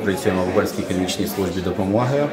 працюємо в Угорській економічній службі допомоги,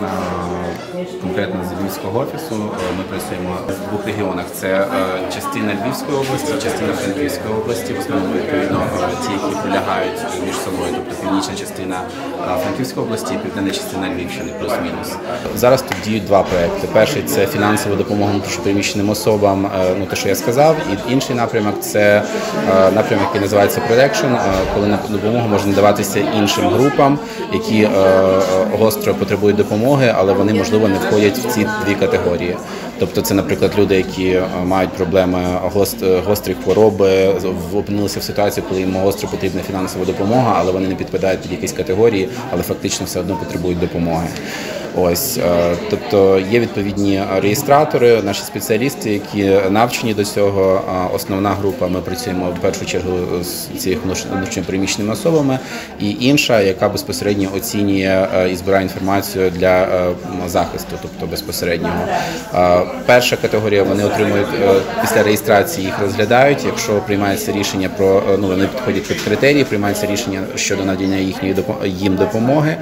конкретно з Львівського офісу. Ми працюємо в двох регіонах. Це частина Львівської області, частина Франківської області. В основному, відповідно, ті, які прилягають між собою, тобто північна частина Франківської області і південна частина Львівщини, плюс-мінус. Зараз тут діють два проекти. Перший – це фінансова допомога внутрішньопереміщеним особам, те, що я сказав. І інший напрямок – це напрямок, який називається Protection, коли допомога може надаватися іншим групам, які гостро потребують допомоги, але вони, можливо, не входять в ці дві категорії. Тобто це, наприклад, люди, які мають проблеми гострі хвороби, опинилися в ситуації, коли їм гостро потрібна фінансова допомога, але вони не підпадають під якісь категорії, але фактично все одно потребують допомоги. Ось, тобто є відповідні реєстратори, наші спеціалісти, які навчені до цього. Основна група, ми працюємо в першу чергу з цими внутрішньопереміщеними особами, і інша, яка безпосередньо оцінює і збирає інформацію для захисту, тобто безпосереднього. Перша категорія, вони отримують після реєстрації, їх розглядають, якщо приймається рішення про, вони підходять під критерії, приймається рішення щодо надання їм допомоги,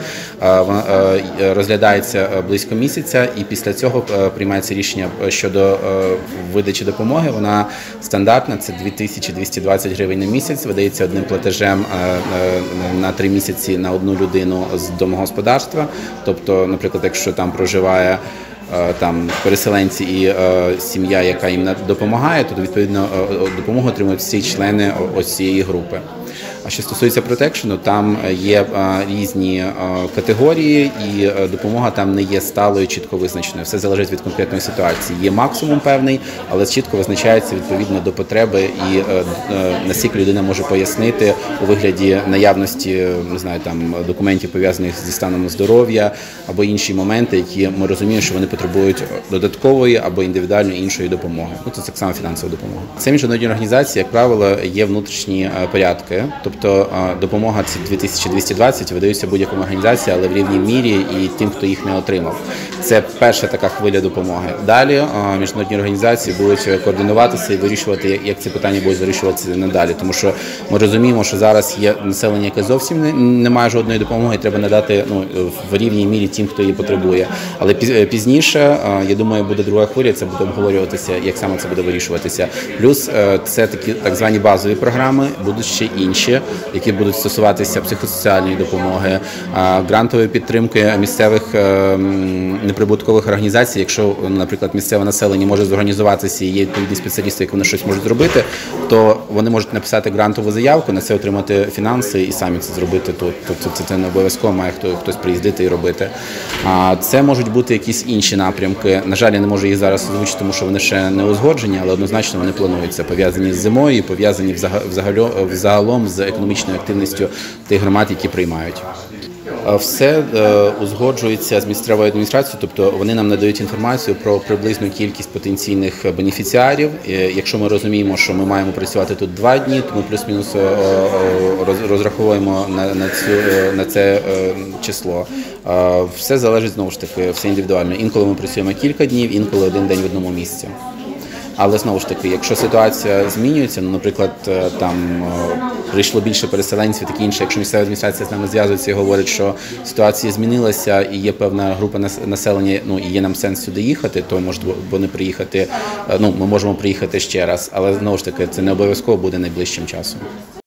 розглядається близько місяця, і після цього приймається рішення щодо видачі допомоги. Вона стандартна, це 2220 гривень на місяць, видається одним платежем на 3 місяці на одну людину з домогосподарства. Тобто, наприклад, якщо там проживає переселенці і сім'я, яка їм допомагає, то відповідно допомогу отримують всі члени ось цієї групи. А що стосується протекшену, там є різні категорії, і допомога там не є сталою, чітко визначеною. Все залежить від конкретної ситуації. Є максимум певний, але чітко визначається відповідно до потреби і наскільки людина може пояснити у вигляді наявності, не знаю, там документів, пов'язаних зі станом здоров'я, або інші моменти, які ми розуміємо, що вони потребують додаткової або індивідуальної іншої допомоги. Це так само фінансова допомога. Це міжнародні організації, як правило, є внутрішні порядки. Тобто допомога ці 2220 видаються будь-якому організації, але в рівній мірі і тим, хто їх не отримав. Це перша така хвиля допомоги. Далі міжнародні організації будуть координуватися і вирішувати, як ці питання будуть вирішуватися надалі. Тому що ми розуміємо, що зараз є населення, яке зовсім не має жодної допомоги, і треба надати в рівній мірі тим, хто її потребує. Але пізніше, я думаю, буде друга хвиля, це буде обговорюватися, як саме це буде вирішуватися. Плюс це такі так звані базові програми, будуть ще інші, які будуть стосуватися психосоціальної допомоги, грантової підтримки місцевих неприбуткових організацій. Якщо, наприклад, місцеве населення може зорганізуватися і є відповідні спеціалісти, які вони щось можуть зробити, то вони можуть написати грантову заявку, на це отримати фінанси і самі це зробити тут. Тобто це не обов'язково має хтось приїздити і робити. Це можуть бути якісь інші напрямки. На жаль, я не можу їх зараз озвучити, тому що вони ще не узгоджені, але однозначно вони плануються, пов'язані з зимою, пов'язані взагалом з економічною активністю тих громад, які приймають. Все узгоджується з місцевою адміністрацією, тобто вони нам надають інформацію про приблизну кількість потенційних бенефіціарів. Якщо ми розуміємо, що ми маємо працювати тут 2 дні, то ми плюс-мінус розраховуємо на це число. Все залежить, знову ж таки, все індивідуально. Інколи ми працюємо кілька днів, інколи 1 день в одному місці. Але, знову ж таки, якщо ситуація змінюється, наприклад, там прийшло більше переселенців, таке інше, якщо місцева адміністрація з нами зв'язується і говорить, що ситуація змінилася і є певна група населення, і є нам сенс сюди їхати, то можуть вони приїхати, ми можемо приїхати ще раз, але, знову ж таки, це не обов'язково буде найближчим часом.